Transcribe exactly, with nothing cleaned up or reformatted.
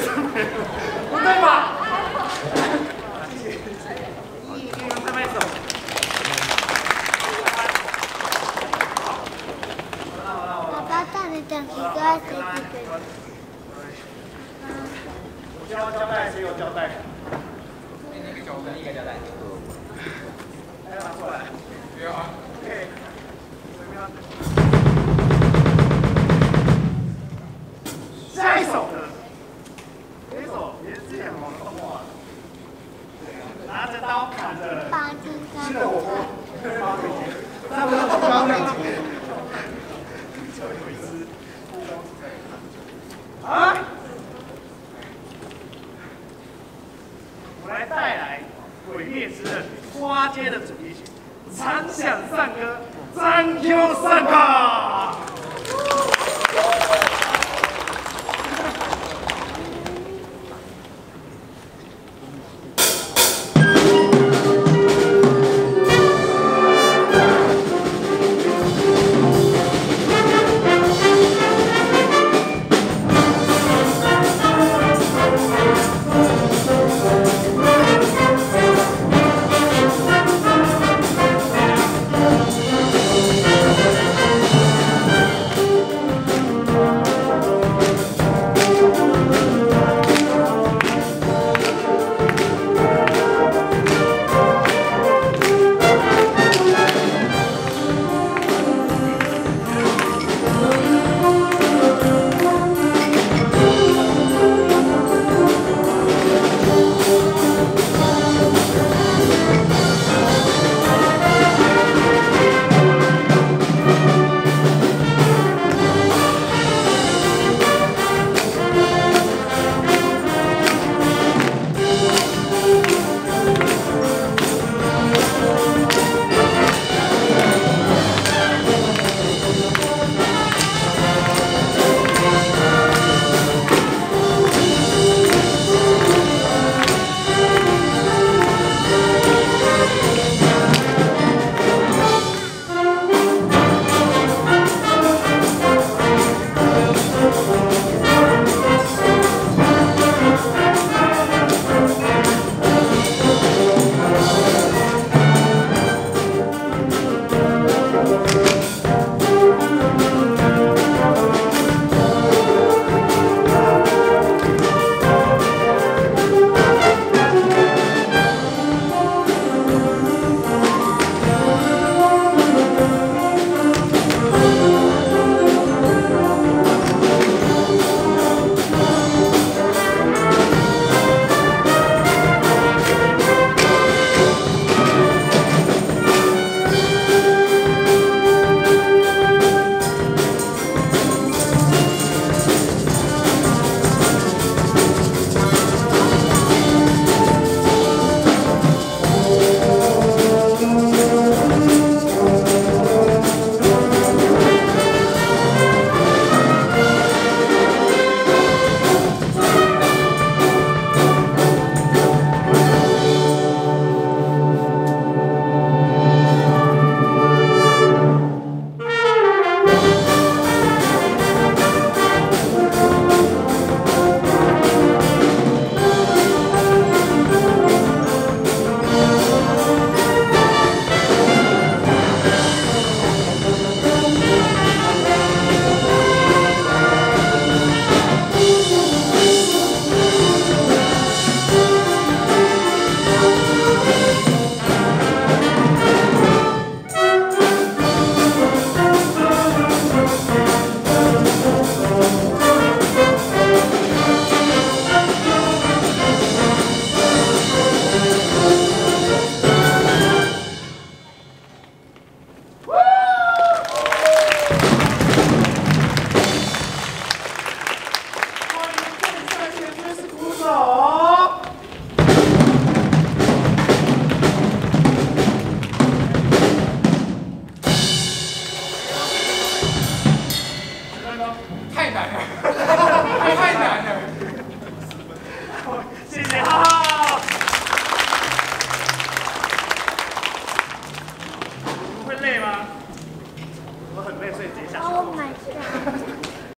不对吧？谢谢，你们拍拍手。 爸爸带你讲几个谁几个？ 我交胶带，谁有胶带？ 那个胶带，一个胶带。 来拿过来。不要啊。OK。下一首呢？这一首也是之前网动画，拿着刀砍着吃的火锅，差不多很高亮节，就有一只啊，我来带来《鬼灭之刃》花街的主题曲《残响赞歌》，Thank you， 上卡。 太难了，太难了。 谢谢，哈哈。你们会累吗？我很累，所以直接下去。 Oh my god！